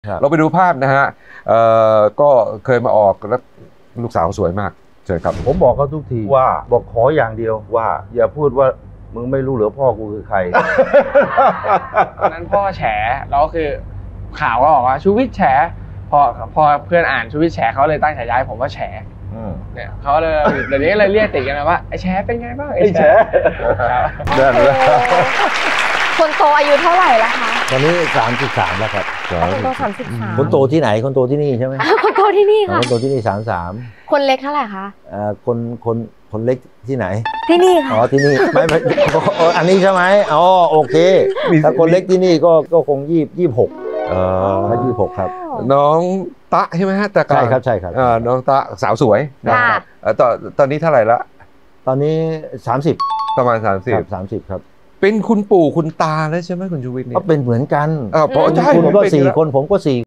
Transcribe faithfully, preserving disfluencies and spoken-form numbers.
เราไปดูภาพนะฮะเอ่อก็เคยมาออกแล้วลูกสาวสวยมากเชิญครับผมบอกเขาทุกทีว่าบอกขออย่างเดียวว่าอย่าพูดว่ามึงไม่รู้เหรอพ่อกูคือใครตอนนั้นพ่อแฉแล้วคือข่าวก็บอกว่าชูวิทย์แฉพอพอเพื่อนอ่านชูวิทย์แฉเขาเลยตั้งฉายาให้ผมว่าแฉเนี่ยเขาเลยเดี๋ยวนี้เลยเรียกติดกันนะว่าไอ้แฉเป็นไงบ้างไอ้แฉเดินเลยคนโตอายุเท่าไหร่ละคะตอนนี้สามสิบสามแล้วครับคนโตสามสิบสามคนโตที่ไหนคนโตที่นี่ใช่ไหมคนโตที่นี่ค่ะคนโตที่นี่สามสามคนเล็กเท่าไหร่คะเอ่อคนคนคนเล็กที่ไหนที่นี่ค่ะอ๋อที่นี่ไม่ไม่อันนี้ใช่ไหมอ๋อโอเคถ้าคนเล็กที่นี่ก็ก็คงยี่ยี่หกเออยี่หกครับน้องตะใช่ไหมฮะแต่ใช่ครับใช่ครับน้องตะสาวสวยนะครับตอนตอนนี้เท่าไหร่ละตอนนี้สามสิบประมาณสามสิบสามสิบครับเป็นคุณปู่คุณตาแล้วใช่ไหมคุณชูวิทย์นี่ก็เป็นเหมือนกันเออเพราะใช่คุณก็สี่คนผมก็สี่